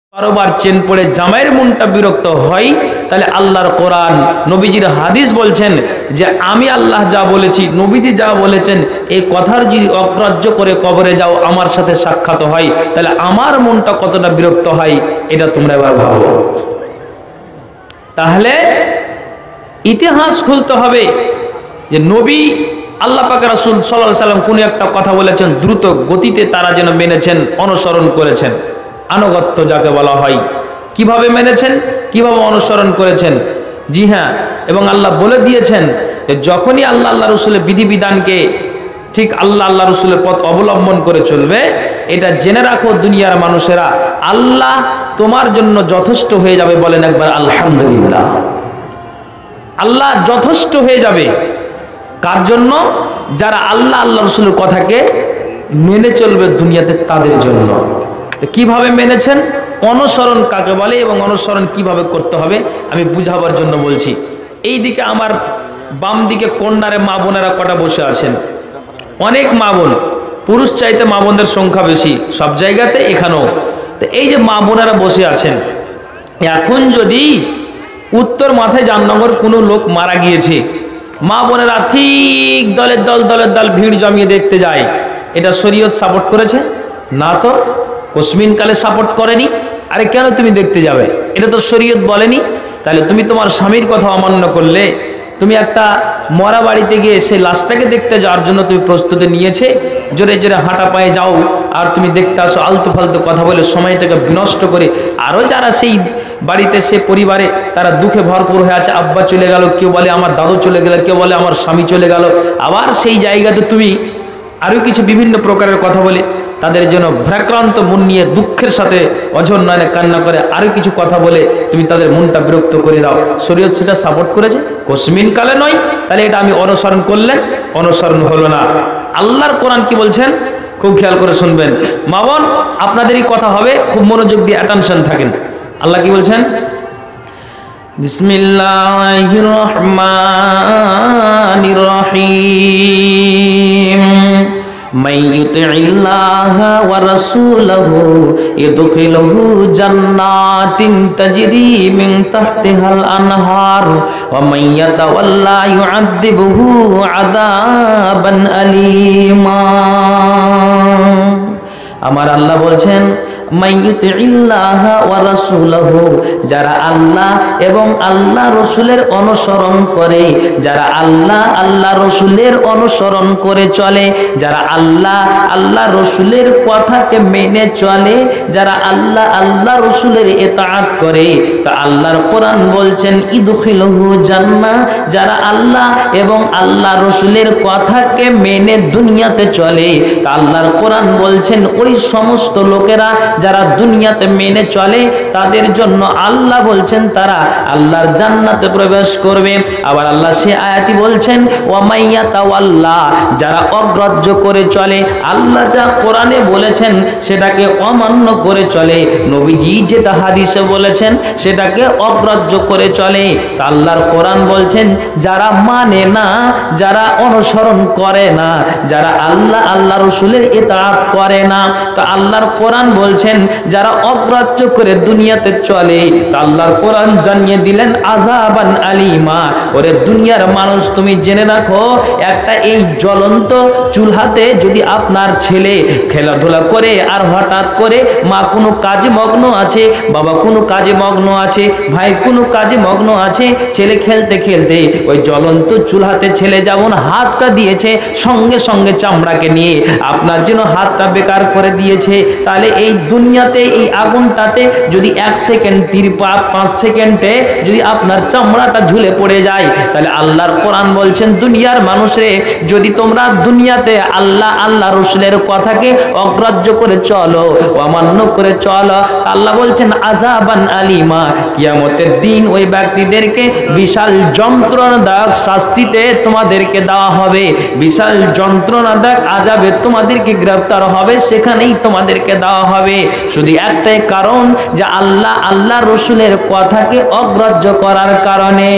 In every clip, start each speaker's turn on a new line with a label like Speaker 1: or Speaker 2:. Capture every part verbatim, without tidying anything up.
Speaker 1: বারবার চেন পড়ে জামাইয়ের মনটা বিরক্ত হয়, তাহলে আল্লাহর কোরআন নবীজির হাদিস বলছেন যে আমি আল্লাহ যা বলেছি, নবীজি যা বলেছেন, এই কথার যদি অগ্রাহ্য করে কবরে যাও, আমার সাথে সাক্ষাৎ হয়, তাহলে আমার মনটা কতটা বিরক্ত হয় এটা তোমরা এবার ভাবো। তাহলে ইতিহাস খুলতে হবে যে নবী আল্লাহ পাক রাসূল সাল্লাল্লাহু আলাইহি সাল্লাম কোন একটা কথা বলেছেন, দ্রুত গতিতে তারা যেন মেনেছেন, অনুসরণ করেছেন। আনুগত্য যাকে বলা হয়, কিভাবে মেনেছেন, কিভাবে অনুসরণ করেছেন। জি হ্যাঁ, এবং আল্লাহ বলে দিয়েছেন যে যখনই আল্লাহ আল্লাহ রসুলের বিধিবিধানকে ঠিক আল্লাহ আল্লাহ রসুলের পথ অবলম্বন করে চলবে, এটা জেনে রাখো দুনিয়ার মানুষেরা, আল্লাহ তোমার জন্য যথেষ্ট হয়ে যাবে। বলেন একবার আলহামদুলিল্লাহ। আল্লাহ যথেষ্ট হয়ে যাবে কার জন্য? যারা আল্লাহ আল্লাহ রসুলের কথাকে মেনে চলবে দুনিয়াতে, তাদের জন্য। কিভাবে মেনেছেন, অনুসরণ কাকে বলে এবং অনুসরণ কিভাবে করতে হবে আমি বুঝাবার জন্য বলছি। এই দিকে আমার বাম দিকে কন্যারে মা বোনেরা কটা বসে আছেন, অনেক মা বোন, পুরুষ চাইতে মা বোনদের সংখ্যা বেশি সব জায়গাতে, এখানেও। তো এই যে মা বোনেরা বসে আছেন, এখন যদি উত্তর মাথায় জামনগর কোনো লোক মারা গিয়েছে, মা বোনেরা ঠিক দলের দল দলের দল ভিড় জমিয়ে দেখতে যায়, এটা শরীয়ত সাপোর্ট করেছে? না তো, কোসমিন কালে সাপোর্ট করেনি। আরে কেন তুমি দেখতে যাবে? এটা তো শরীয়ত বলেনি। তাহলে তুমি তোমার স্বামীর কথা অমান্য করলে, তুমি একটা মরা বাড়িতে গিয়ে সেই লাশটাকে দেখতে যাওয়ার জন্য তুমি প্রস্তুতি নিয়েছে, জোরে জোরে হাঁটা পায়ে যাও আর তুমি দেখতে আসো, আলতু ফালতু কথা বলে সময়টাকে বিনষ্ট করে। আরও যারা সেই বাড়িতে, সে পরিবারে তারা দুঃখে ভরপুর হয়ে আছে, আব্বা চলে গেল, কেউ বলে আমার দাদু চলে গেল, কেউ বলে আমার স্বামী চলে গেল, আবার সেই জায়গাতে তুমি আরও কিছু বিভিন্ন প্রকারের কথা বলে তাদের জন্য ভ্রাক্রান্ত মন নিয়ে দুঃখের সাথে অঝর নয়নে কান্না করে আরো কিছু কথা বলে তুমি তাদের মনটা বিরক্ত করে দাও। শরীয়ত সেটা সাপোর্ট করেছে? কোসমিন কালে নয়। তাহলে এটা আমি অনুসরণ করলে অনুসরণ হলো না। আল্লাহর কোরআন কি বলছেন খুব খেয়াল করে শুনবেন। মা বোন, আপনাদেরই কথা হবে, খুব মনোযোগ দিয়ে অ্যাটেনশন থাকেন। আল্লাহ কি বলছেন? বিসমিল্লাহির রহমানির রহিম। মান ইউতিইল্লাহা ওয়া রাসূলাহু ইদখিলহু জান্নাতিন তাজরি মিন তাহতিহাল আনহার ওয়া মান ইয়াতাওয়াল্লা ইউআযিবহু আযাবান আলীমা। আমার আল্লাহ বলছেন, মাইয়ুতিল্লাহা ওয়া রাসূলাহু, যারা আল্লাহ এবং আল্লাহ রসুলের অনুসরণ করে, যারা আল্লাহ আল্লাহ রসুলের অনুসরণ করে চলে, যারা আল্লাহ আল্লাহ রসুলের কথাকে মেনে চলে, যারা আল্লাহ আল্লাহ রসুলের ইতাআত করে, তা আল্লাহর কোরআন বলছেন ইদখিলহু জান্নাহ, যারা আল্লাহ এবং আল্লাহ রসুলের কথাকে মেনে দুনিয়াতে চলে, তা আল্লাহর কোরআন বলছেন ওই সমস্ত লোকেরা যারা দুনিয়াতে মেনে চলে, তাদের জন্য আল্লাহ বলছেন তারা আল্লাহর জান্নাতে প্রবেশ করবে। আবার আল্লাহ সে আয়াতি বলছেন ওয়া মাইয়া তাওয়াল্লা, যারা অগ্রাহ্য করে চলে, আল্লাহ যা কোরআনে বলেছেন সেটাকে অমান্য করে চলে, নবীজি যেটা হাদিসে বলেছেন সেটাকে অগ্রাহ্য করে চলে, তা আল্লাহর কোরআন বলছেন যারা মানে না, যারা অনুসরণ করে না, যারা আল্লাহ আল্লাহ রসুলের ইতাআত করে না, তা আল্লাহর কোরআন বলছেন যারা অগ্রাহ্য করে দুনিয়াতে চলে, তা আল্লাহর কোরআন জানিয়ে দিলেন আযাবান আলীমা। ওরে দুনিয়ার মানুষ, তুমি জেনে রাখো, একটা এই জ্বলন্ত চুলহাতে যদি আপনার ছেলে খেলাধুলা করে আর হঠাৎ করে মা কোনো কাজে মগ্ন আছে, বাবা কোনো কাজে মগ্ন আছে, ভাই কোনো কাজে মগ্ন আছে, ছেলে খেলতে খেলতে ওই জ্বলন্ত চুলহাতে ছেলে যেমন হাতটা দিয়েছে, সঙ্গে সঙ্গে চামড়াকে নিয়ে আপনার জন্য হাতটা বেকার করে দিয়েছে। তাহলে এই দুনিয়াতে এই আগুনটাতে যদি এক সেকেন্ড তিরপা পাঁচ সেকেন্ডে যদি আপনার চামড়াটা ঝুলে পড়ে যায়, তাহলে আল্লাহর কোরআন বলছেন দুনিয়ার মানুষরে, যদি তোমরা দুনিয়াতে আল্লাহ আল্লাহ রসুলের কথাকে অগ্রাহ্য করে চলো, অমান্য করে চলো, আল্লাহ বলছেন আযাবান আলীমা, কিয়ামতের দিন ওই ব্যক্তিদেরকে বিশাল যন্ত্রণাদায়ক শাস্তিতে তোমাদেরকে দেওয়া হবে, বিশাল যন্ত্রণাদায়ক আযাবে তোমাদেরকে গ্রেফতার হবে, সেখানেই তোমাদেরকে দেওয়া হবে। শুধু একটাই কারণ, যে আল্লাহ আল্লাহ রসুলের কথাকে অগ্রাহ্য করার কারণে।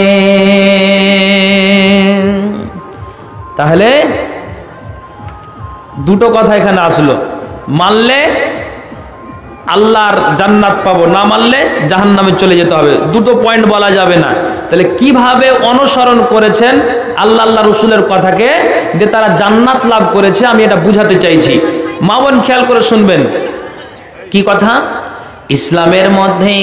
Speaker 1: তাহলে দুটো কথা এখানে আসলো, মানলে আল্লাহর জান্নাত পাবো, না মানলে জাহান্নামে চলে যেতে হবে। দুটো পয়েন্ট বলা যাবে না। তাহলে কিভাবে অনুসরণ করেছেন আল্লাহ আল্লাহ রসুলের কথাকে যে তারা জান্নাত লাভ করেছে, আমি এটা বুঝাতে চাইছি। মা বোন খেয়াল করে শুনবেন। কি কথা? ইসলামের মধ্যে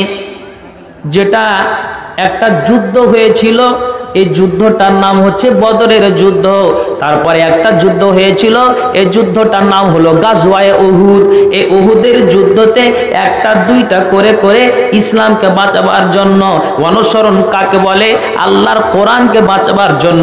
Speaker 1: যেটা একটা যুদ্ধ হয়েছিল, এই যুদ্ধটার নাম হচ্ছে বদরের যুদ্ধ। তারপরে একটা যুদ্ধ হয়েছিল, এই যুদ্ধটার নাম হলো গাজওয়ায়ে উহুদ। এই উহুদের যুদ্ধতে একটা দুইটা করে করে ইসলামকে বাঁচাবার জন্য অনুসরণ কাকে বলে? আল্লাহর কোরআনকে বাঁচাবার জন্য,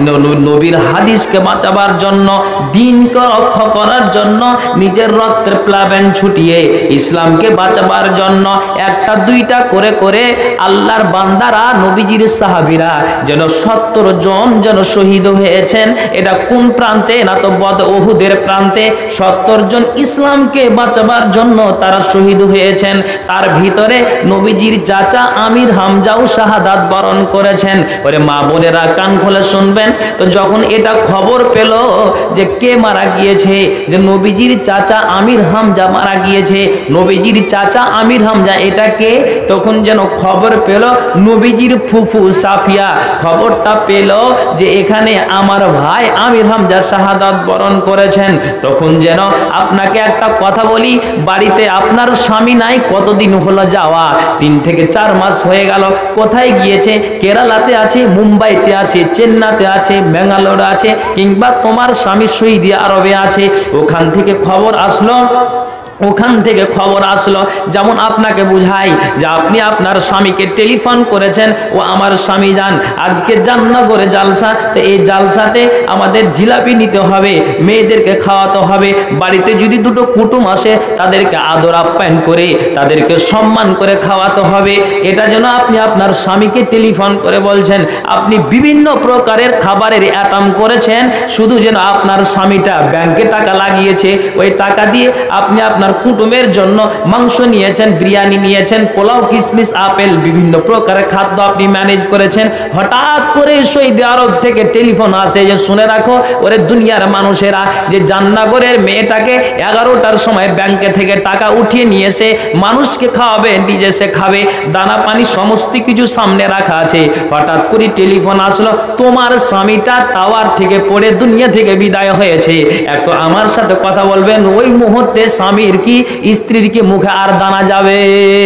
Speaker 1: নবীর হাদিসকে বাঁচাবার জন্য, দ্বীনকে রক্ষা করার জন্য নিজের রক্তের প্লাবন ছুটিয়ে ইসলামকে বাঁচাবার জন্য একটা দুইটা করে করে আল্লাহর বান্দারা, নবীজির সাহাবীরা যেন সত্তর জন যেন শহীদ হয়েছেন। এটা কোন প্রান্তে? না তো বদ উহুদের প্রান্তে। সত্তর জন ইসলামকে বাঁচাবার জন্য তারা শহীদ হয়েছেন। তার ভিতরে নবীজির চাচা আমির হামজাও শাহাদাত বরণ করেছেন। ওরে মা বোনেরা কান খুলে শুনবেন। তো যখন এটা খবর পেল যে কে মারা গিয়েছে, যে নবীজির চাচা আমির হামজা মারা গিয়েছে, নবীজির চাচা আমির হামজা এটা কে? তখন যেন খবর পেল নবীজির ফুফু সাফিয়া খবরটা পেল যে এখানে আমার ভাই আমির হামজা শাহাদাত বরণ করেছেন। তখন যেন আপনাকে একটা কথা বলি, বাড়িতে আপনার স্বামী নাই, কতদিন হলো যাওয়া? তিন থেকে চার মাস হয়ে গেল। কোথায় গিয়েছে? কেরালাতে আছে, মুম্বাইতে আছে, চেন্নাইতে আছে, ব্যাঙ্গালোরে আছে, কিংবা তোমার স্বামী সৌদি আরবে আছে। ওখান থেকে খবর আসলো, ওখান থেকে খবর আসলো যেমন আপনাকে বুঝাই যে আপনি আপনার স্বামীকে টেলিফোন করেছেন, ও আমার স্বামী যান আজকে জামনগরে জালসা, তো এই জালসাতে আমাদের জিলাপি নিতে হবে, মেয়েদেরকে খাওয়াতে হবে, বাড়িতে যদি দুটো কুটুম আসে তাদেরকে আদর আপ্যায়ন করে তাদেরকে সম্মান করে খাওয়াতে হবে। এটা যেন আপনি আপনার স্বামীকে টেলিফোন করে বলছেন। আপনি বিভিন্ন প্রকারের খাবারের অ্যাটাম করেছেন, শুধু যেন আপনার স্বামীটা ব্যাংকে টাকা লাগিয়েছে, ওই টাকা দিয়ে আপনি আপনার কুটুমের জন্য মাংস নিয়েছেন, বিরিয়ানি নিয়েছেন, পোলাও, কিশমিশ, আপেল, বিভিন্ন প্রকারের খাদ্য আপনি ম্যানেজ করেছেন। হঠাৎ করে সৌদি আরব থেকে টেলিফোন আসে যে শুনে রাখো ওরে দুনিয়ার মানুষেরা, যে জামনগরের মেয়েটাকে এগারোটার সময় ব্যাংকে থেকে টাকা উঠিয়ে নিয়ে এসে মানুষকে খাওয়াবে, নিজে সে খাবে, দানা পানি সমস্ত কিছু সামনে রাখা আছে। হঠাৎ করে টেলিফোন আসলো, তোমার স্বামীটা টাওয়ার থেকে পড়ে দুনিয়া থেকে বিদায় হয়েছে, একটু আমার সাথে কথা বলবেন। ওই মুহূর্তে স্বামীর কি স্ত্রীর কি মুখে আর দানা যাবে?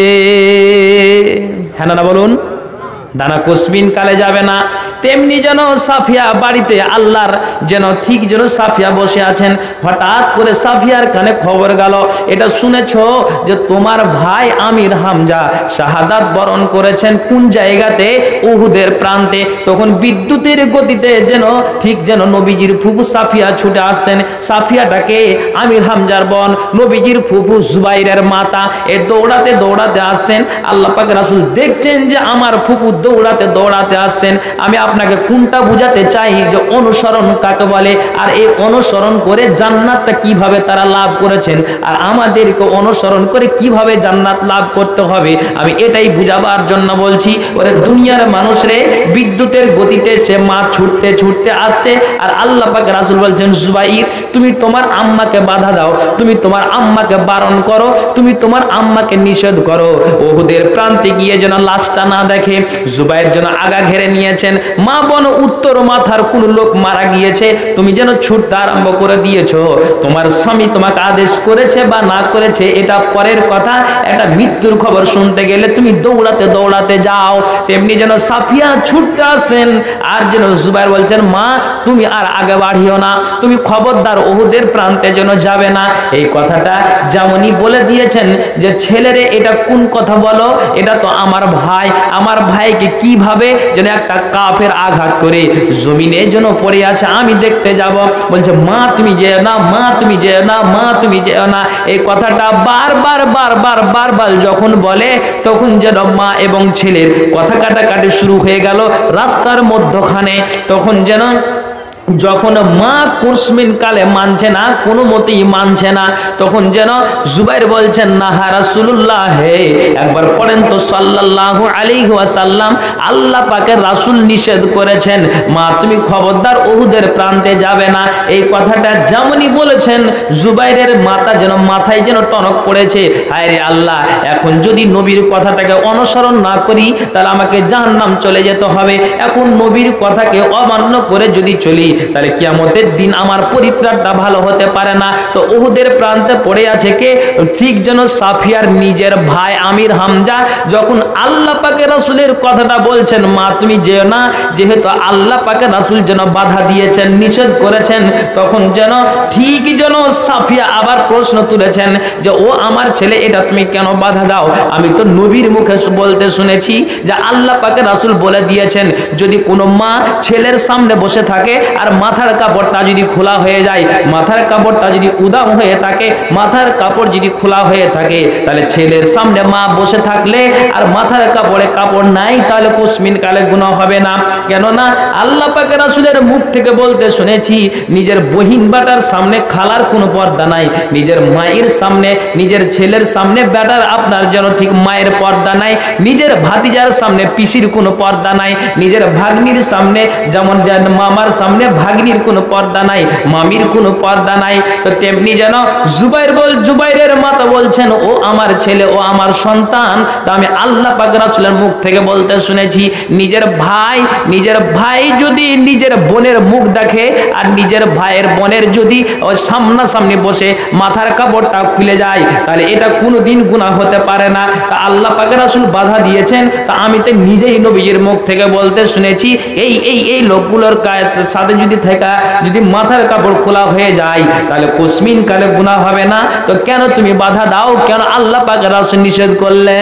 Speaker 1: হ্যাঁ না বলুন? দানা কোসবিন কালে যাবে না। তেমনি যেন সাফিয়া বাড়িতে আল্লাহর যেন ঠিক যেন সাফিয়া বসে আছেন। হঠাৎ করে সাফিয়ার কানে খবর গেল, এটা শুনেছ যে তোমার ভাই আমির হামজা শাহাদাত বরণ করেছেন। কোন জায়গাতে? উহুদের প্রান্তে। তখন বিদ্যুতের গতিতে যেন ঠিক যেন নবীজির ফুফু সাফিয়া ছুটে আসছেন। সাফিয়াটাকে আমির হামজার বোন, নবীজির ফুফু জুবাইরের মাতা, এ দৌড়াতে দৌড়াতে আসছেন। আল্লাহ পাক রাসূল দেখছেন যে আমার ফুফু দৌড়াতে দৌড়াতে আসছেন। আমি আপনাকে কোনটা বুঝাতে চাই যে অনুসরণ কাকে বলে, আর এই অনুসরণ করে জান্নাতটা কিভাবে তারা লাভ করেছেন, আর আমাদেরকে অনুসরণ করে কিভাবে জান্নাত লাভ করতে হবে, আমি এটাই বুঝাবার জন্য বলছি। ওরে দুনিয়ার মানুষরে বিদ্যুতের গতিতে সে মা ছুটতে ছুটতে আসছে, আর আল্লাহ পাক রাসূল বলছেন জুবাইর তুমি তোমার আম্মাকে বাধা দাও, তুমি তোমার আম্মাকে বারণ করো, তুমি তোমার আম্মাকে নিষেধ করো। উহুদের প্রান্তে গিয়ে যেন লাশটা না দেখে। জুবাইর যেন আগা ঘেরে নিয়েছেন। মা বোন, উত্তর মাথার কোন লোক মারা গিয়েছে, তুমি যেন ছুটতে আরম্ভ করে দিয়েছো। তোমার স্বামী তোমাকে আদেশ করেছে বা না করেছে এটা পরের কথা, একটা মৃত্যুর খবর শুনতে গেলে তুমি দৌড়াতে দৌড়াতে যাও। তেমনি যেন সাফিয়া ছুটতে আসেন, আর যেন জুবাইর বলছেন মা তুমি আর আগে বাড়িও না, তুমি খবরদার উহুদের প্রান্তে যেন যাবে না। এই কথাটা যেমনই বলে দিয়েছেন যে ছেলেরে এটা কোন কথা বলো, এটা তো আমার ভাই, আমার ভাইকে কিভাবে যেন একটা কাফের আঘাত করে জমিনে যেন পড়ে আছে, আমি দেখতে যাব। বলছে মা তুমি যেও না, মা তুমি যেও না, মা তুমি যেও না। এই কথাটা বারবার বারবার বারবার যখন বলে, তখন যেন মা এবং ছেলের কথা কাটাকাটি শুরু হয়ে গেল রাস্তার মধ্যখানে। তখন যেন যখন মা কুসমিন কালে মানছে না, কোনো মতেই মানছে না, তখন যেন জুবাইর বলছেন না হা রাসূলুল্লাহ, হে একবার পড়েন তো সাল্লাল্লাহু আলাইহি ওয়াসাল্লাম, আল্লাহ পাকের রাসূল নিষেধ করেছেন, মা তুমি খবরদার উহুদের প্রান্তে যাবে না। এই কথাটা যেমনই বলেছেন জুবাইরের মাথা যেন মাথায় যেন টনক পড়েছে, হায় রে আল্লাহ, এখন যদি নবীর কথাটাকে অনুসরণ না করি তাহলে আমাকে জাহান্নাম চলে যেতে হবে। এখন নবীর কথাকে অমান্য করে যদি চলি তাহলে কিয়ামতের দিন আমার পরিত্রাণটা ভালো হতে পারে না। তো উহুদের প্রান্তে পড়ে আছে কে? ঠিক যেন সাফিয়ার নিজের ভাই আমির হামজা যখন আল্লাহ পাকের রাসূলের কথাটা বলছেন, মা তুমি যেও না, যেহেতু আল্লাহ পাকের রাসূল যেন বাধা দিয়েছেন, নিষেধ করেছেন, তখন যেন ঠিক যেন সাফিয়া আবার প্রশ্ন তুলেছেন যে ও আমার ছেলে, এটা তুমি কেন বাধা দাও? আমি তো নবীর মুখে বলতে শুনেছি যে আল্লাহ পাকের রাসূল বলে দিয়েছেন, যদি কোনো মা ছেলের সামনে বসে থাকে আর মাথার কাপড়টা যদি খোলা হয়ে যায়, মাথার কাপড়টা যদি উদাম হয়ে থাকে, মাথার কাপড় যদি খোলা হয়ে থাকে, তাহলে ছেলের সামনে মা বসে থাকলে আর মাথার কাপড়ে কাপড় নাই, তাহলে কুসমিন কালে গুনাহ হবে না। কেননা আল্লাহ পাকের রাসূলের মুখ থেকে বলতে শুনেছি, নিজের বহিন বাটার সামনে খালার কোনো পর্দা নাই, নিজের মায়ের সামনে, নিজের ছেলের সামনে বেটার আপনার যেন ঠিক মায়ের পর্দা নাই, নিজের ভাতিজার সামনে পিসির কোনো পর্দা নাই, নিজের ভাগ্নির সামনে যেমন মামার সামনে ভাগ্নির কোনো পর্দা নাই, মামির কোনো পর্দা নাই। তো তেমনি যেন জুবাইর বল জুবাইরের মাতা বলছেন, ও আমার ছেলে, ও আমার সন্তান। তো আমি আল্লাহ পাক রাসূলের মুখ থেকে বলতে শুনেছি, নিজের ভাই নিজের ভাই যদি নিজের বোনের মুখ দেখে আর নিজের ভাইয়ের বোনের যদি ওই সামনাসামনি বসে মাথার কাপড়টা খুলে যায়, তাহলে এটা কোনোদিন গুনাহ হতে পারে না। তা আল্লাহ পাক রাসূল বাধা দিয়েছেন, তা আমি তো নিজেই নবীর মুখ থেকে বলতে শুনেছি, এই এই এই লোকগুলোর সাথে যদি থাকা যদি মাথার কাপড় খোলা হয়ে যায় তাহলে কুসমিন কালে গুনাহ হবে না। তো কেন তুমি বাধা দাও? কেন আল্লাহ পাক রাসূল নিষেধ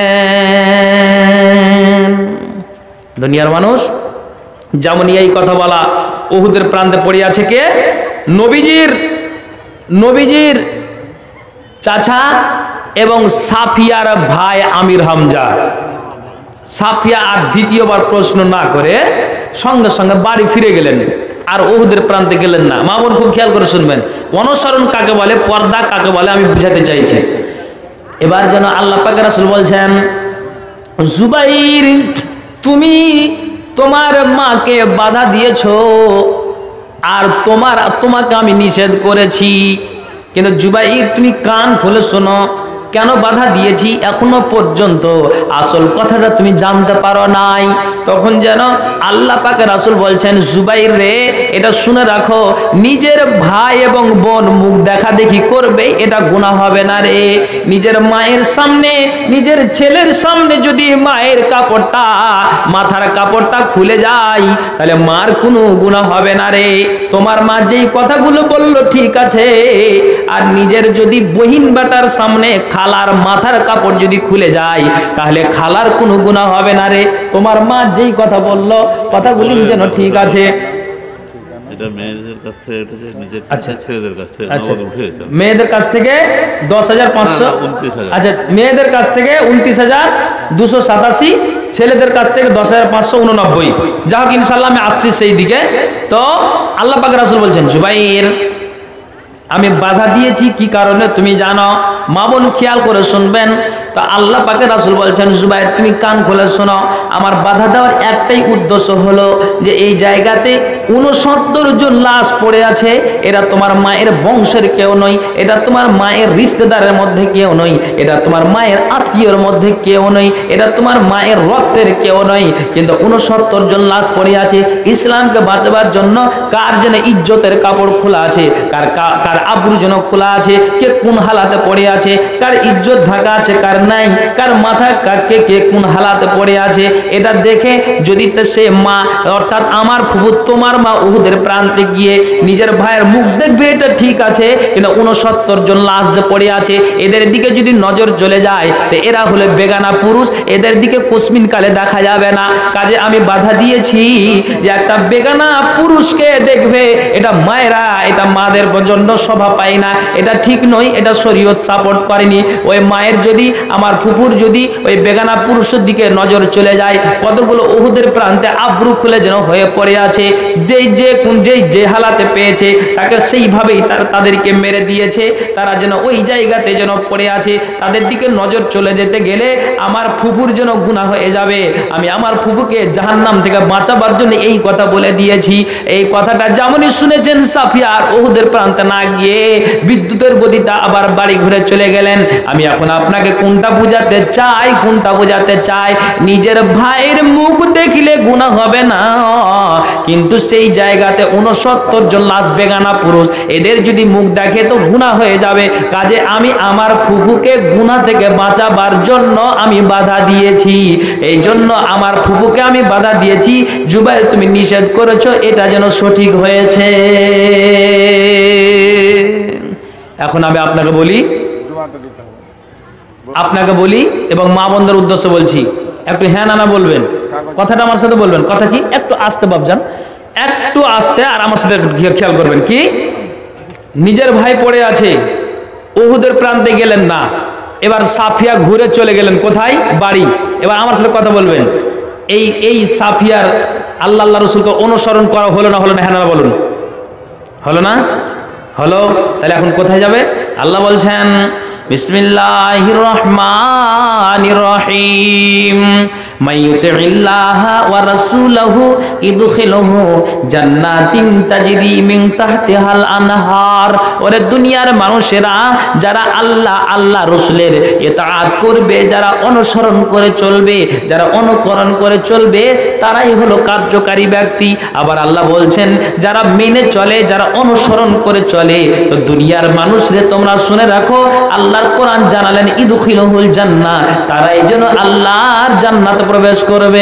Speaker 1: করলেন? দুনিয়ার মানুষ যেমন এই কথা বলা, উহুদের প্রান্তে পড়ে আছে কে? নবীজির নবীজির চাচা এবং সাফিয়ার ভাই আমির হামজা। সাফিয়া আর দ্বিতীয়বার প্রশ্ন না করে সঙ্গে সঙ্গে বাড়ি ফিরে গেলেন, আর উহুদের প্রান্তে গেলেন না। মা বোন খুব খেয়াল করে শুনবেন, অনুসরণ কাকে বলে, পর্দা কাকে বলে আমি বুঝাতে চাইছি। এবার যেন আল্লাহ পাকের রাসূল বলছেন, জুবাইর তুমি তোমার মাকে বাধা দিয়েছো আর তোমার তোমাকে আমি নিষেধ করেছি, কিন্তু জুবাইর তুমি কান খুলে শোনো, কেন বাধা দিয়েছি এখনো পর্যন্ত আসল কথাটা তুমি জানতে পারো নাই। তখন যেন আল্লাহ পাকের রাসূল বলছেন, জুবাইর রে, এটা শুনে রাখো, নিজের ভাই এবং বোন মুখ দেখা দেখি করবে, এটা গুনাহ হবে না রে। নিজের মায়ের সামনে, নিজের ছেলের সামনে যদি মায়ের কাপড়টা মাথার কাপড়টা খুলে যায় তাহলে মার কোনো গুনাহ হবে না রে। তোমার মা যেই কথাগুলো বললো ঠিক আছে, আর নিজের যদি বহিন বাটার সামনে খালার মাথার কাপড় যদি খুলে যায় তাহলে খালার কোনো গুনাহ হবে না রে। তোমার মা যেই কথা বললো কথাগুলি যেন ঠিক আছে। মেয়েদের কাছ থেকে দশ হাজার পাঁচশো, আচ্ছা মেয়েদের কাছ থেকে উনত্রিশ হাজার দুশো সাতাশি, ছেলেদের কাছ থেকে দশ হাজার পাঁচশো উননব্বই। যা হোক ইনশাল্লাহ আমি আসছি সেই দিকে। তো আল্লাহ পাক রাসূল বলছেন, জুবাইর আমি বাধা দিয়েছি কি কারণে তুমি জানো? মা বোন খেয়াল করে শুনবেন। তো আল্লাহ পাকের রাসূল বলছেন, জুবাইর তুমি কান খুলে শোনো, আমার বাধা দেওয়ার একটাই উদ্দেশ্য হলো যে এই জায়গাতে উনসত্তর জন লাশ পড়ে আছে, এরা তোমার মায়ের বংশের কেউ নয়, এটা তোমার মায়ের রিশতেদারের মধ্যে কেউ নয়, এটা তোমার মায়ের আত্মীয়র মধ্যে কেউ নয়, এটা তোমার মায়ের রক্তের কেউ নয়, কিন্তু উনসত্তর জন লাশ পড়ে আছে। ইসলামকে বাঁচাবার জন্য কার যেন ইজ্জতের কাপড় খোলা আছে, কার কার আবরু যেন খোলা আছে, কে কোন হালাতে পড়ে আছে, কার ইজ্জত ঢাকা আছে, কার নাই, কার মাথা কে কে কোন হালাতে পড়ে আছে, এটা দেখে যদি সে মা অর্থাৎ আমার ফুফু তোমার মা উহুদের প্রান্তে গিয়ে নিজের ভাইয়ের মুখ দেখবে, এটা ঠিক আছে, কিন্তু উনসত্তর জন লাশ যে পড়ে আছে এদের দিকে যদি নজর চলে যায় তো এরা হলে বেগানা পুরুষ, এদের দিকে কুসমিন কালে দেখা যাবে না। কাজে আমি বাধা দিয়েছি যে একটা বেগানা পুরুষকে দেখবে, এটা মায়েরা, এটা মাদের জন্য শোভা পায় না, এটা ঠিক নয়, এটা শরীয়ত সাপোর্ট করেনি। ওই মায়ের যদি আমার ফুপুর যদি ওই বেগানা পুরুষের দিকে নজর চলে যায়, কতগুলো উহুদের প্রান্তে আব্রু খুলে যেন হয়ে পড়ে আছে, যেই যে কোন যেই যে হালাতে পেয়েছে তাকে সেইভাবেই তার তাদেরকে মেরে দিয়েছে, তারা যেন ওই জায়গাতে যেন পড়ে আছে, তাদের দিকে নজর চলে যেতে গেলে আমার ফুপুর যেন গুনাহ হয়ে যাবে। আমি আমার ফুপুকে জাহান্নাম থেকে বাঁচাবার জন্য এই কথা বলে দিয়েছি। এই কথাটা যেমনই শুনেছেন সাফিয়া আর উহুদের প্রান্তে না গিয়ে বিদ্যুতের গতিতে আবার বাড়ি ঘুরে চলে গেলেন। আমি এখন আপনাকে কোনটা বোঝাতে চাই, কোনটা বোঝাতে চাই, নিজের ভাইয়ের মুখ দেখলে গুনাহ হবে না, কিন্তু সেই জায়গাতে উনসত্তর জন লাশ বেগানা পুরুষ, এদের যদি মুখ দেখে তো গুনাহ হয়ে যাবে। কাজে আমি আমার ফুফুকে গুনাহ থেকে বাঁচাবার জন্য আমি বাধা দিয়েছি, এই জন্য আমার ফুফুকে আমি বাধা দিয়েছি। জুবাইর তুমি নিষেধ করেছো, এটা যেন সঠিক হয়েছে। এখন আমি আপনাকে বলি আপনাকে বলি এবং মা বোনদের উদ্দেশ্যে বলছি, একটু হ্যাঁ না না বলবেন, কথাটা আমার সাথে বলবেন। কথা কি? একটু আস্তে বাবজান, একটু আস্তে, আর আমার সাথে খেয়াল করবেন। কি? নিজের ভাই পড়ে আছে, উহুদের প্রান্তে গেলেন না, এবার সাফিয়া ঘুরে চলে গেলেন কোথায়? বাড়ি। এবার আমার সাথে কথা বলবেন। এই এই সাফিয়ার আল্লাহ আল্লাহ রসুলকে অনুসরণ করা হলো না হলো না? হ্যাঁ না বলুন। হলো না? হলো। তাহলে এখন কোথায় যাবে? আল্লাহ বলছেন বিসমিল্লাহির রহমানির রহিম, মাইয়ুতিল্লাহা ওয়া রাসূলাহু ইদখিলহু জান্নাতিন তাজরি মিন তাহতিহাল আনহার। ওরে দুনিয়ার মানুষেরা, যারা আল্লাহ আল্লাহ রাসূলের ইতাআত করবে, যারা অনুসরণ করে চলবে, যারা অনুকরণ করে চলবে, তারাই হলো কার্যকারী ব্যক্তি। আবার আল্লাহ বলছেন যারা মেনে চলে, যারা অনুসরণ করে চলে। তো দুনিয়ার মানুষরে তোমরা শুনে রাখো, আল্লাহর কোরআন জানালেন ইদখিলহুল জান্নাহ, তারাই যেন আল্লাহর জান্নাতে প্রবেশ করবে।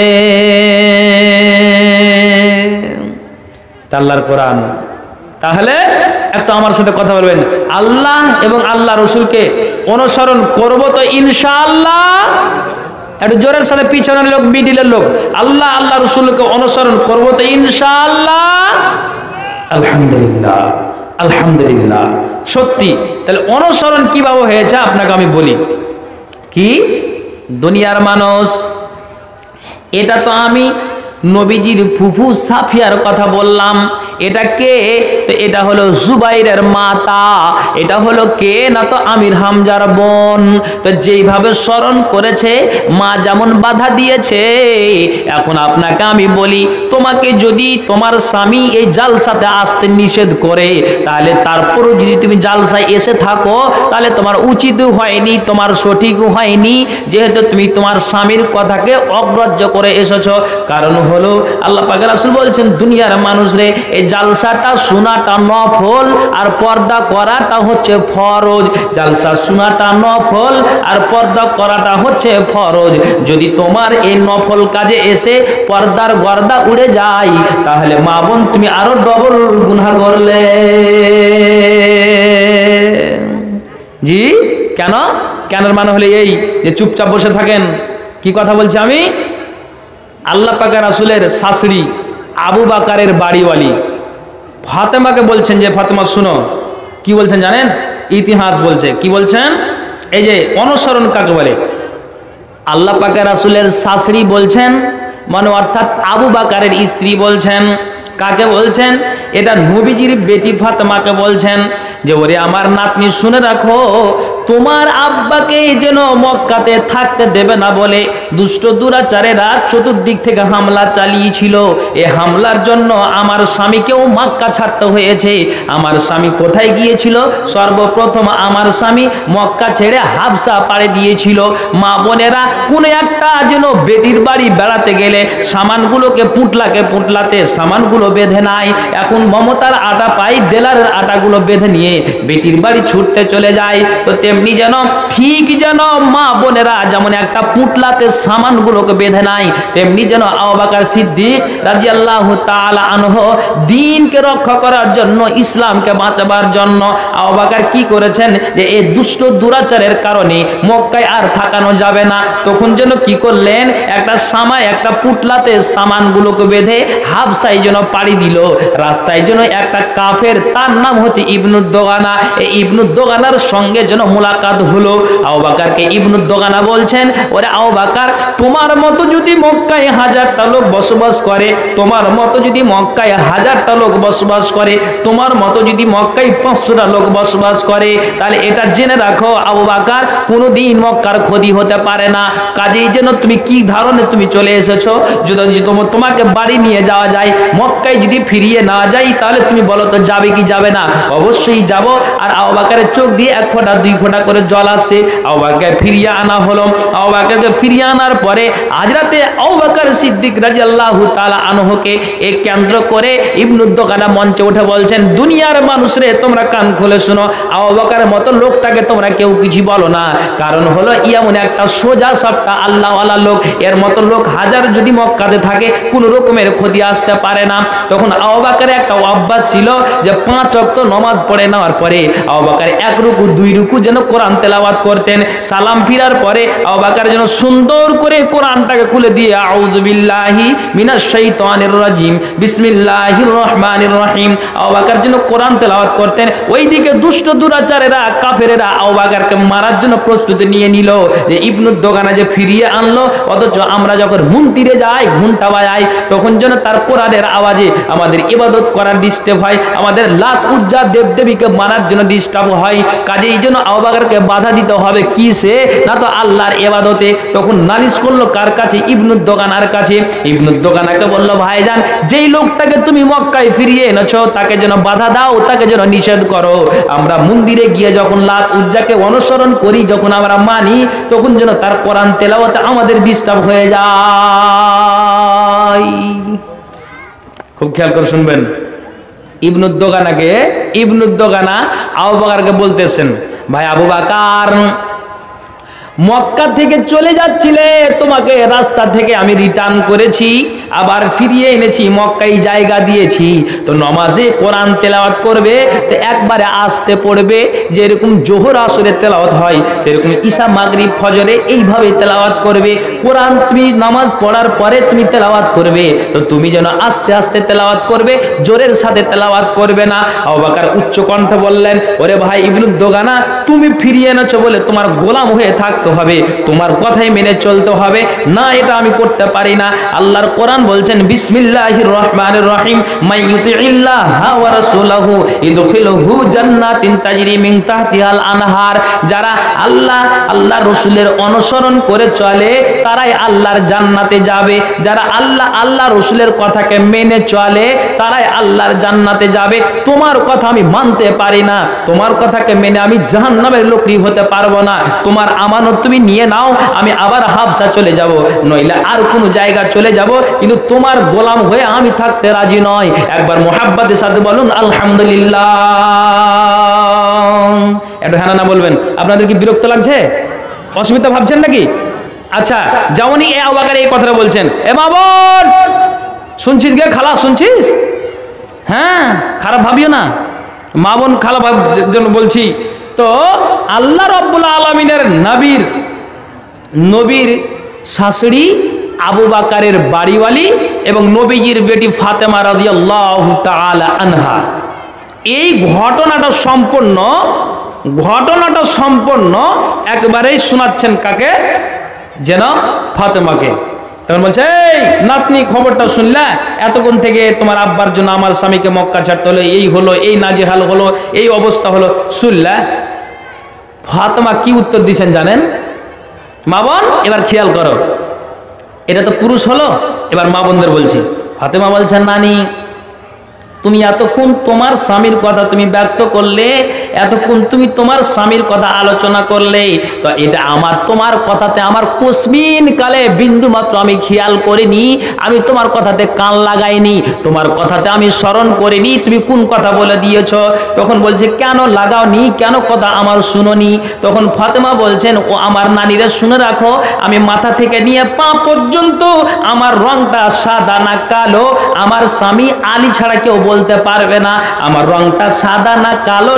Speaker 1: আল্লাহর কোরআন। তাহলে একটু আমার সাথে কথা বলবেন, আল্লাহ এবং আল্লাহ রসুলকে অনুসরণ করব তো ইনশাআল্লাহ। একটু জোরের সাথে, পিছনের লোক, মিডিলের লোক, আল্লাহ আল্লাহ রসুলকে অনুসরণ করব তো ইনশাআল্লাহ। আলহামদুলিল্লাহ, আলহামদুলিল্লাহ। সত্যি। তাহলে অনুসরণ কিভাবে হয়েছে আপনাকে আমি বলি। কি? দুনিয়ার মানুষ, এটা তো আমি নবীজির ফুফু সাফিয়ার কথা বললাম। এটা কে? তো এটা হলো জুবাইরের মাতা। এটা হলো কে? না তো আমির হামজার বোন। তো যেইভাবে স্মরণ করেছে, মা যেমন বাধা দিয়েছে, এখন আপনাকে আমি বলি, তোমাকে যদি তোমার স্বামী এই জালসাতে আসতে নিষেধ করে, তাহলে তারপরও যদি তুমি জালসায় এসে থাকো, তাহলে তোমার উচিত হয়নি, তোমার সঠিক হয়নি, যেহেতু তুমি তোমার স্বামীর কথাকে অগ্রাহ্য করে এসেছো। কারণ হলো আল্লাহ পাক রাসূল বলছেন দুনিয়ার মানুষরে, এই জালসাটা শোনাটা নফল আর পর্দা করাটা হচ্ছে ফরজ। জালসা শোনাটা নফল আর পর্দা করাটা হচ্ছে ফরজ। যদি তোমার এই নফল কাজে এসে পর্দার গর্দা উড়ে যায়, তাহলে মা বোন তুমি আরো ডবল গুনাহ করলে। জি কেন? কেনর মানে হলে এই যে চুপচাপ বসে থাকেন। কি কথা বলছি আমি? আল্লাহ পাক রাসূলের শাশুড়ি আবু বাকারের বাড়িওয়ালি ফাতেমাকে বলছেন যে ফাতেমা শুনো, কি বলছেন জানেন? ইতিহাস বলছে। কি বলছেন? এই যে অনুসরণ কাকে বলে, আল্লাহ পাক রাসূলের শাশুড়ি বলছেন, মানে অর্থাৎ আবু বাকারের স্ত্রী বলছেন। কাকে বলছেন? এটা নবীজির বেটি ফাতেমাকে বলছেন যে ওরে আমার নাতনি শুনে রাখো, তোমার আব্বাকে যেন মক্কাতে থাকতে দেবে না বলে দুষ্ট দুরাচারেরা চতুর্দিক থেকে হামলা চালিয়েছিল। এই হামলার জন্য আমার স্বামীকেও মক্কা ছাড়তে হয়েছে। আমার স্বামী কোথায় গিয়েছিল? সর্বপ্রথম আমার স্বামী মক্কা ছেড়ে হাবশা পাড়ে দিয়েছিল। মা বোনেরা, কোন একটা যেন বেটির বাড়ি বেড়াতে গেলে সামানগুলোকে পুটলাকে পুটলাতে সামানগুলো বেঁধে নাই। এখন মমতার আটা পাই, ডেলারের আটাগুলো বেঁধে নিয়ে বেটির বাড়ি ছুটতে চলে যায়। তো তেমনি যেন ঠিক যেন মা বোনেরা যেমন একটা পুটলাতে সামানগুলোকে বেঁধে নাই, তেমনি যেন আবু বকর সিদ্দিক রাদিয়াল্লাহু তাআলা আনহু দ্বীনকে রক্ষা করার জন্য, ইসলামকে বাঁচাবার জন্য আবু বকর কি করেছেন যে এই দুষ্ট দুরাচারের কারণে মক্কায় আর থাকানো যাবে না। তখন যেন কি করলেন, একটা সামায় একটা পুটলাতে সামানগুলোকে বেঁধে হাবশায় যেন পাড়ি দিল। রাস্তায় যেন একটা কাফের, তার নাম হচ্ছে ইবনুদ দোগানা, এই ইবনুদ দোগানার সঙ্গে যেন মোলাকাত হলো। আবু বকরকে ইবনুদ দোগানা বলছেন, ওরে আবু বকর, তোমার মতো যদি মক্কায় হাজারটা লোক বসবাস করে, তোমার মতো যদি মক্কায় হাজারটা লোক বসবাস করে, তোমার মতো যদি মক্কায় পাঁচশোটা লোক বসবাস করে, তাহলে এটা জেনে রাখো আবু বকর, কোনোদিন মক্কার ক্ষতি হতে পারে না। কাজেই যেন তুমি কি ধারণে তুমি চলে এসেছো, যদি তোমাকে বাড়ি নিয়ে যাওয়া যায়, মক্কায় যদি ফিরিয়ে না যাই, তাহলে তুমি বলো তো যাবে কি যাবে না? অবশ্যই যাব। আর আবু বকরের চোখ দিয়ে এক ফোঁটা দুই ফোঁটা করে জল আসছে। আবু বকরকে ফিরিয়ে আনা হলো। আবু বকরকে ফিরিয়ে আনার পরে হযরতে আবু বকর সিদ্দিক রাদিয়াল্লাহু তাআলা আনহুকে এক কেন্দ্র করে ইবনুদ দোগানা মঞ্চে উঠে বলছেন, দুনিয়ার মানুষরে তোমরা কান খুলে শোনো, আবু বকরের মতো লোকটাকে তোমরা কেউ কিছু বলো না। কারণ হলো এমন একটা সোজা সাপটা আল্লাহওয়ালা লোক, এর মতো লোক হাজার যদি মক্কাতে থাকে কোন রকমের ক্ষতি আসতে পারে না। তখন আবু বকরের একটা অভ্যাস ছিল যে পাঁচ ওয়াক্ত নামাজ পড়ে নেওয়ার পরে আবু বকর এক রুকু দুই রুকু যেন কোরআন তেলাওয়াত করতেন। সালাম ফিরার পরে আবু বকর যেন সুন্দর করে কোরআনটাকে খুলে দিয়ে আউযু বিল্লাহি মিনাশ শাইতানির রাজিম বিসমিল্লাহির রহমানির রহিম আবু বকর যেন কোরআন তেলাওয়াত করতেন। ওইদিকে দুষ্ট দুরাচারেরা কাফেরেরা আবু বকরকে মারার জন্য প্রস্তুতি নিয়ে নিল, যে ইবনুদ দোগানা যে ফিরিয়ে আনলো, অথচ আমরা যখন মন্দিরে যাই ঘন্টা বাজাই, তখন যেন তার কোরআনের আওয়াজে আমাদের ইবাদত করার ডিস্টার্ব হয়, আমাদের লাত উজ্জা দেবদেবীকে মারার জন্য ডিস্টার্ব হয়। কাজে এই জন্য আবু বকরকে বাধা দিতে হবে কিসে? না তো আল্লাহর ইবাদতে। তখন নালিশ করলো কার কাছে? ইবনুদ দোগানার কাছে। ইবনুদ দোগানাকে বলল, ভাইজান, যেই লোকটাকে তুমি মক্কায় ফিরিয়ে এনেছো তাকে যেন বাধা দাও, তাকে যেন নিষেধ করো। আমরা মন্দিরে গিয়ে যখন লাত উজ্জাকে অনুসরণ করি, যখন আমরা মানি, তখন যেন তার কোরআন তেলাওয়াতে আমাদের ডিস্টার্ব হয়ে যায়। খুব খেয়াল করে শুনবেন। ইবনুদ দোগানাকে ইবনুদ দোগানা আবু বকরকে বলতেছেন, ভাই আবু বকর, মক্কা থেকে চলে যাচ্ছিলে, তোমাকে রাস্তা থেকে আমি রিটার্ন করেছি, আবার ফিরিয়ে এনেছি, মক্কায় জায়গা দিয়েছি। তো নমাজে কোরআন তেলাওয়াত করবে তো একবারে আসতে পড়বে, যেরকম জোহর আসরে তেলাওয়াত হয় সেরকম ঈশা মাগরিব ফজরে এইভাবে তেলাওয়াত করবে। কোরআন তুমি নামাজ পড়ার পরে তুমি তেলাওয়াত করবে, তো তুমি যেন আস্তে আস্তে তেলাওয়াত করবে, জোরের সাথে তেলাওয়াত করবে না। আবু বকর উচ্চ কণ্ঠে বললেন, ওরে ভাই ইবনুদ দোগানা, তুমি ফিরিয়ে এনেছো বলে তোমার গোলাম হয়ে থাকতে হবে, তোমার কথাই মেনে চলতে হবে না, এটা আমি করতে পারি না। আল্লাহর কোরআন বলছেন, বিসমিল্লাহির রহমানির রহিম, মাইয়ুতিল্লাহা ওয়া রাসূলাহু ইদখিলহু জান্নাতিন তাজরি মিন তাহতিহাল আনহার। যারা আল্লাহ আল্লাহ রাসূলের অনুসরণ করে চলে তারাই আল্লাহর জান্নাতে যাবে। যারা আল্লাহ আল্লাহ রাসূলের কথাকে মেনে চলে তারাই আল্লাহর জান্নাতে যাবে। তোমার কথা আমি মানতে পারি না, তোমার কথাকে মেনে আমি জাহান্নামের লোকরি হতে পারবো না। তোমার আমানত তুমি নিয়ে নাও, আমি আবার হাবশা চলে যাব, নইলে আর কোন জায়গা চলে যাব, কিন্তু তোমার গোলাম হয়ে আমি থাকতে রাজি নয়। একবার মুহাব্বতের সাথে বলুন আলহামদুলিল্লাহ। একটু হ্যাঁ না বলবেন। আপনাদের কি বিরক্ত লাগছে? অসুবিধা ভাবছেন নাকি? আচ্ছা, যেমনই এ আবু বকর এই কথাটা বলছেন, এ মা বোন শুনছিস গে, খালা শুনছিস? হ্যাঁ, খারাপ ভাবিও না, মা বোন খালা জন্য বলছি। তো আল্লাহ রাব্বুল আলামিনের নবীর নবীর শাশুড়ি আবু বকরের বাড়িওয়ালি এবং নবীজির বেটি ফাতেমা রাদিয়াল্লাহু তাআলা আনহা, এই ঘটনাটা সম্পূর্ণ ঘটনাটা সম্পূর্ণ একবারেই শোনাচ্ছেন কাকে? যেন ফাতেমাকে। তখন বলছে, এই নাতনি, খবরটা শুনলা? এতক্ষণ থেকে তোমার আব্বার জন্য আমার স্বামীকে মক্কা ছাড়তে হলো, এই হলো, এই নাজেহাল হলো, এই অবস্থা হলো, শুনলা? ফাতেমা কি উত্তর দিয়েছেন জানেন? মা বোন এবার খেয়াল করো, এটা তো পুরুষ হলো, এবার মা বোনদের বলছি। ফাতেমা বলছেন, নানি, তুমি এতক্ষণ তোমার স্বামীর কথা তুমি ব্যক্ত করলে, এতক্ষণ তুমি তোমার স্বামীর কথা আলোচনা করলে, তো এটা আমার তোমার কথাতে আমার কসমিন কালে বিন্দু মাত্র আমি খেয়াল করিনি, আমি তোমার কথাতে কান লাগাইনি, তোমার কথাতে আমি স্মরণ করিনি তুমি কোন কথা বলে দিয়েছ। তখন বলছে, কেন লাগাওনি, কেন কথা আমার শুনোনি? তখন ফাতেমা বলছেন, ও আমার নানিরা শুনে রাখো, আমি মাথা থেকে নিয়ে পা পর্যন্ত আমার রংটা সাদা না কালো, আমার স্বামী আলী ছাড়া কেউ বলতে পারবে না আমার রংটা সাদা না কালো, না আমি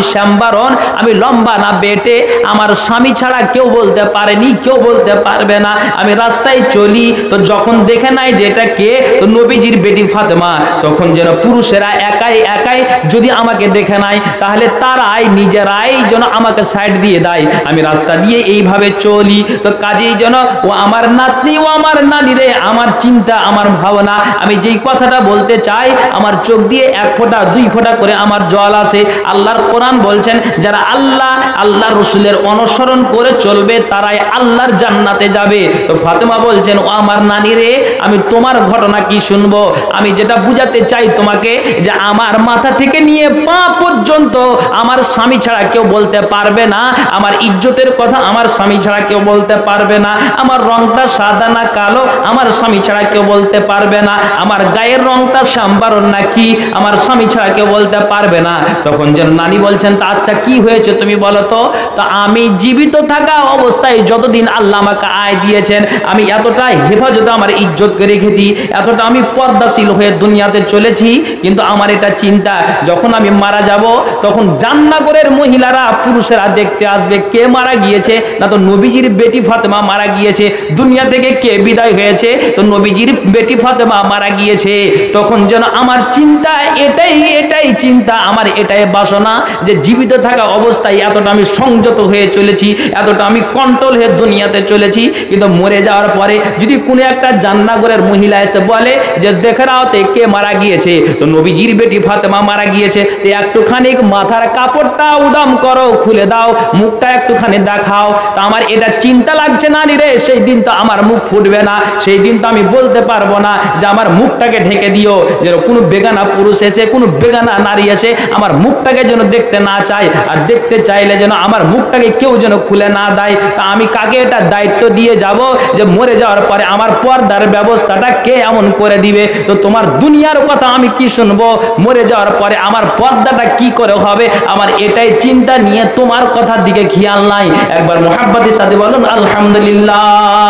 Speaker 1: শ্যামবারণ, আমি লম্বা না বেটে, আমার স্বামী ছাড়া কেউ বলতে পারেনি, কেউ বলতে পারবে না। আমি রাস্তায় চলি তো যখন দেখে নাই যে এটা কে, তো নবীজির বেটি ফাতেমা, তখন যেন পুরুষেরা একাই একাই যদি আমাকে দেখে নাই তাহলে তারাই নিজেরাই যেন আমাকে সাইড দিয়ে দেয়। আমি রাস্তা দিয়ে এইভাবে চলি তো কাজেই যেন ও আমার নাতনি ও আমার নানি রে, আমার চিন্তা আমার ভাবনা, আমি যেই কথাটা বলতে চাই আমার চোখ দিয়ে এক ফোঁটা দুই ফোঁটা করে আমার জল আসে। আল্লাহর কোরআন বলছেন যারা আল্লাহ আল্লাহ রসুলের অনুসরণ করে চলবে তারাই আল্লাহর জান্নাতে যাবে। তো ফাতেমা বলছেন ও আমার নানি রে, আমি তোমার ঘটনা কি শুনবো, আমি যেটা বুঝাতে চাই তোমাকে যে আমার মাথা থেকে নিয়ে পা পর্যন্ত আমার স্বামী ছাড়া কেউ বলতে পারবে না, আমার ইজ্জতের কথা আমার স্বামী ছাড়া কেউ বলতে পারবে না, আমার রংটা সাদা না কালো আমার স্বামী ছাড়া কেউ বলতে পারবে না, আমার গায়ের রংটা শ্যামবারণ নাকি আমার স্বামী ছাড়া কেউ বলতে পারবে না। তখন যেন নানি বলছেন তা আচ্ছা কি হয়েছে তুমি বলো তো। তো আমি জীবিত থাকা অবস্থায় যতদিন আল্লাহ আমাকে আয় দিয়েছেন আমি এতটা হেফাজতে আমার ইজ্জতকে রেখেছি, এতটা আমি পর্দাশীল হয়ে দুনিয়াতে চলেছি, কিন্তু আমার এটা চিন্তা যখন আমি মারা যাব তখন জান্নাতের মহিলারা পুরুষেরা দেখতে আসবে কে মারা গিয়েছে, না তো নবীজির বেটি ফাতেমা মারা গিয়েছে। দুনিয়া থেকে কে বিদায় হয়েছে, তো নবীজির বেটি ফাতেমা মারা গিয়েছে। তখন যেন আমার চিন্তা এটাই এটাই চিন্তা আমার এটাই বাসনা যে জীবিত থাকা অবস্থায় এতটা আমি সংযত হয়ে চলেছি, এতটা আমি কন্ট্রোল হয়ে দুনিয়াতে চলেছি, কিন্তু মরে যাওয়ার পরে যদি কোনো একটা জান্নাতের মহিলা এসে বলে যে দেখে নাও তে কে মারা গিয়েছে, তো নবীজির বেটি ফাতেমা মারা গিয়েছে, তো একটুখানি মাথার কাপড়টা উদাম করো, খুলে দাও, মুখটা একটুখানি দেখাও। তো আমার এটা চিন্তা লাগছে না রে, সেই দিন তো আমার মুখ ফুটবে না, সেই দিন তো আমি বলতে পারবো না যে আমার মুখটাকে ঢেকে দিও, যেন কোনো বেগানা পুরুষ এসে কোনো বেগানা নারী এসে আমার মুখটাকে যেন দেখতে না চায়, আর দেখতে চাইলে যেন আমার মুখটাকে কেউ যেন খুলে না দেয়। তা আমি কাকে এটা দায়িত্ব দিয়ে যাব যে মরে যাওয়ার পরে আমার পর্দার ব্যবস্থাটা কে এমন করে দিবে। তো তোমার দুনিয়ার কথা আমি কি শুনবো, মরে যাওয়ার পরে আমার পর্দাটা কি করে হবে, আমার এটাই চিন্তা নিয়ে তোমার কথার দিকে খেয়াল নাই। একবার মুহাব্বতের সাথে বলুন আলহামদুলিল্লাহ।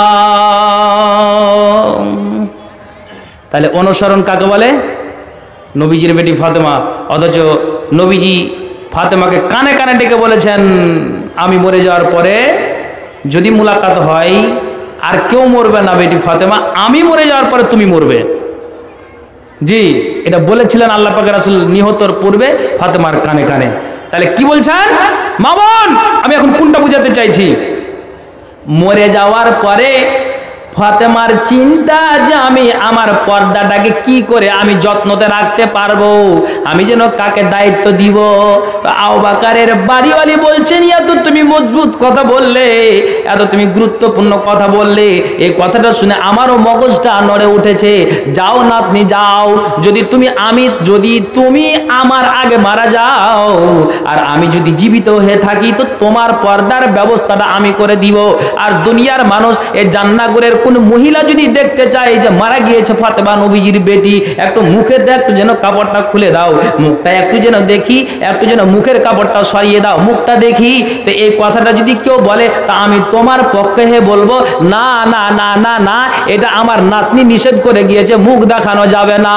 Speaker 1: তাহলে অনুসরণ কাকে বলে? নবীজির বেটি ফাতেমা। অথচ নবীজি ফাতেমাকে কানে কানে ডেকে বলেছেন আমি মরে যাওয়ার পরে যদি মুলাকাত হয় আর কেউ মরবে না বেটি ফাতেমা, আমি মরে যাওয়ার পরে তুমি মরবে। জি, এটা বলেছিলেন আল্লাহ পাকের রাসূল নিহতর পূর্বে ফাতেমার কানে কানে। তাহলে কি বলছেন মা বোন, আমি এখন কোনটা বুঝাতে চাইছি? মরে যাওয়ার পরে ফাতেমার চিন্তা যে আমি আমার পর্দাটাকে কি করে আমি যত্নতে রাখতে পারবো, আমি যেন কাকে দায়িত্ব দিব। আবু বকরের বাড়িওয়ালি বলছেন এত তুমি মজবুত কথা বললে, এত তুমি গুরুত্বপূর্ণ কথা বললে, এই কথাটা শুনে আমারও মগজটা নড়ে উঠেছে। যাও নাতনি যাও, যদি তুমি আমি যদি তুমি আমার আগে মারা যাও আর আমি যদি জীবিত হয়ে থাকি তো তোমার পর্দার ব্যবস্থাটা আমি করে দিব। আর দুনিয়ার মানুষ এই জান্নাতের কোন মহিলা যদি দেখতে চায় যে মারা গিয়েছে ফাতেমা নবীজির বেটি, একটু মুখের একটু যেন কাপড়টা খুলে দাও, মুখটা একটু যেন দেখি, একটু যেন মুখের কাপড়টা সরিয়ে দাও, মুখটা দেখি। তো এই কথাটা যদি কেউ বলে তা আমি তোমার পক্ষে হে বলবো না না না না না, এটা আমার নাতনি নিষেধ করে গিয়েছে, মুখ দেখানো যাবে না।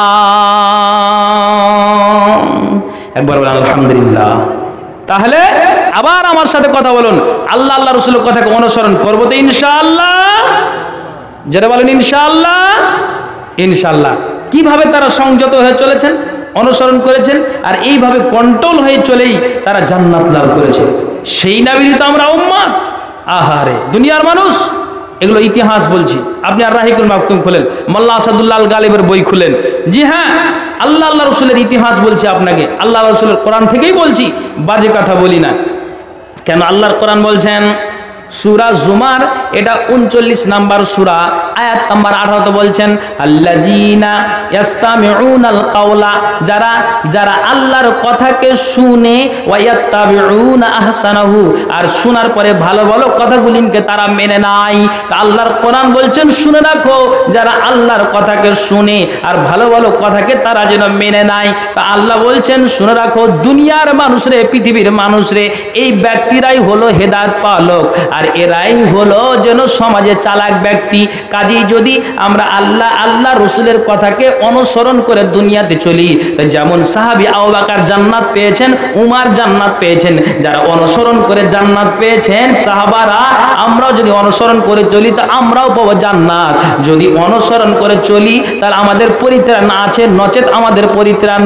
Speaker 1: একবার বলেন আলহামদুলিল্লাহ। তাহলে আবার আমার সাথে কথা বলুন, আল্লাহ আল্লাহ রাসূলের কথাকে অনুসরণ করবো তো ইনশাআল্লাহ। যারা বলেন ইনশাআল্লাহ। ইনশাআল্লাহ। কিভাবে তারা সংযত হয়ে চলেছেন, অনুসরণ করেছেন, আর এইভাবে কন্ট্রোল হয়ে চলেই তারা জান্নাত লাভ করেছে। সেই নবীর তো আমরা উম্মত। আহারে দুনিয়ার মানুষ, এগুলো ইতিহাস বলছি। আপনি আর রাহিকুল মাকতুম খুলেন, মোল্লা আসাদুল্লাহ আল গালিবের বই খুলেন। জি হ্যাঁ, আল্লাহ আল্লাহ রসুলের ইতিহাস বলছি আপনাকে, আল্লাহ রসুলের কোরআন থেকেই বলছি, বাজে কথা বলি না। কেন আল্লাহর কোরআন বলছেন সূরা জুমার, এটা উনচল্লিশ নাম্বার সূরা, আয়াত নাম্বার আঠারো বলছেন আল্লাযীনা ইয়াস্তামিউনাল কাওলা, যারা যারা আল্লাহর কথাকে শুনে ওয়া ইয়াত্তাবিউনা আহসানাহু, আর শোনার পরে ভালো ভালো কথাগুলিকে তারা মেনে নেয়। তা আল্লাহর কোরআন বলছেন শুনে রাখো, যারা আল্লাহর কথাকে শুনে আর ভালো ভালো কথাকে তারা যেন মেনে নেয়। তা আল্লাহ বলছেন শুনে রাখো দুনিয়ার মানুষরে, পৃথিবীর মানুষরে, এই ব্যক্তিরাই হলো হেদায়েত পাওয়া লোক। আর আর এরাই হলো যেন সমাজে চালাক ব্যক্তি। কাজেই যদি আমরা আল্লাহ আল্লাহ রসুলের কথাকে অনুসরণ করে দুনিয়াতে চলি, তো যেমন সাহাবী আবু বকর জান্নাত পেয়েছেন, উমর জান্নাত পেয়েছেন, যারা অনুসরণ করে জান্নাত পেয়েছেন সাহাবারা, আমরাও যদি অনুসরণ করে চলি তো আমরাও পাবো জান্নাত। যদি অনুসরণ করে চলি তাহলে আমাদের পরিত্রাণ আছে, নচেত আমাদের পরিত্রাণ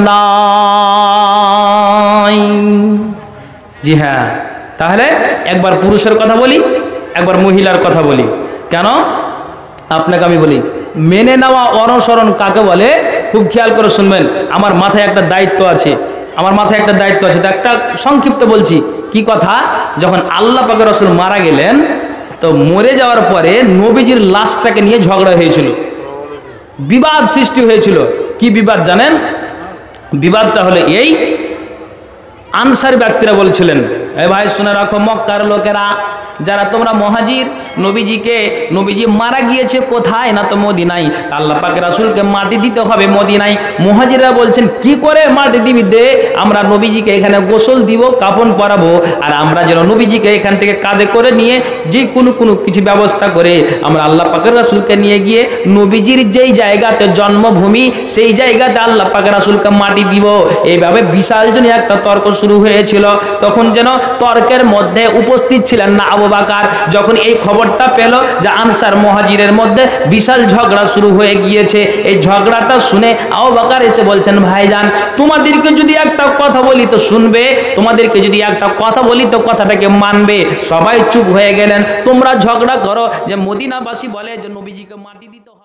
Speaker 1: নাই। জি হ্যাঁ, তাহলে একবার পুরুষের কথা বলি, একবার মহিলার কথা বলি। কেন? আপনাকে আমি বলি, মেনে নেওয়া অনুসরণ কাকে বলে খুব খেয়াল করে শুনবেন। আমার মাথায় একটা দায়িত্ব আছে, আমার মাথায় একটা দায়িত্ব আছে তো একটা সংক্ষিপ্ত বলছি। কি কথা? যখন আল্লাহ পাকের রাসূল মারা গেলেন, তো মরে যাওয়ার পরে নবীজির লাশটাকে নিয়ে ঝগড়া হয়েছিল, বিবাদ সৃষ্টি হয়েছিল। কি বিবাদ জানেন? বিবাদটা হলো এই, আনসারী ব্যক্তিরা বলছিলেন, এ ভাই শুনে রাখো মক্কার লোকেরা, যারা তোমরা মুহাজির, নবীজিকে, নবীজি মারা গিয়েছে কোথায়? না তো মদিনায়। আল্লাহ পাক রাসূলকে মাটি দিতে হবে মদিনায়। মুহাজিররা বলছেন কি করে মাটি দিবি? দে, আমরা নবীজিকে এখানে গোসল দিব, কাফন পরাবো, আর আমরা যেন নবীজিকে এখান থেকে কাঁধে করে নিয়ে যে কোনো কোনো কিছু ব্যবস্থা করে আমরা আল্লাহ পাকের রাসূলকে নিয়ে গিয়ে নবীজির যেই জায়গাতে জন্মভূমি সেই জায়গাতে আল্লাহ পাকের রাসূলকে মাটি দিব। এইভাবে বিশাল জন একটা তর্ক শুরু হয়েছিল। তখন যেন তর্কের মধ্যে উপস্থিত ছিলেন না আবু বকর। যখন এই খবরটা পেল যে আনসার মুহাজিরের মধ্যে বিশাল ঝগড়া শুরু হয়ে গিয়েছে, এই ঝগড়াটা শুনে আবু বকর এসে বলছেন, ভাইজান তোমাদেরকে যদি একটা কথা বলি তো শুনবে, তোমাদেরকে যদি একটা কথা বলি তো কথাটাকে মানবে। সবাই চুপ হয়ে গেলেন। তোমরা ঝগড়া করো যে মদিনাবাসী বলে যে নবীজিকে মাটি দিতে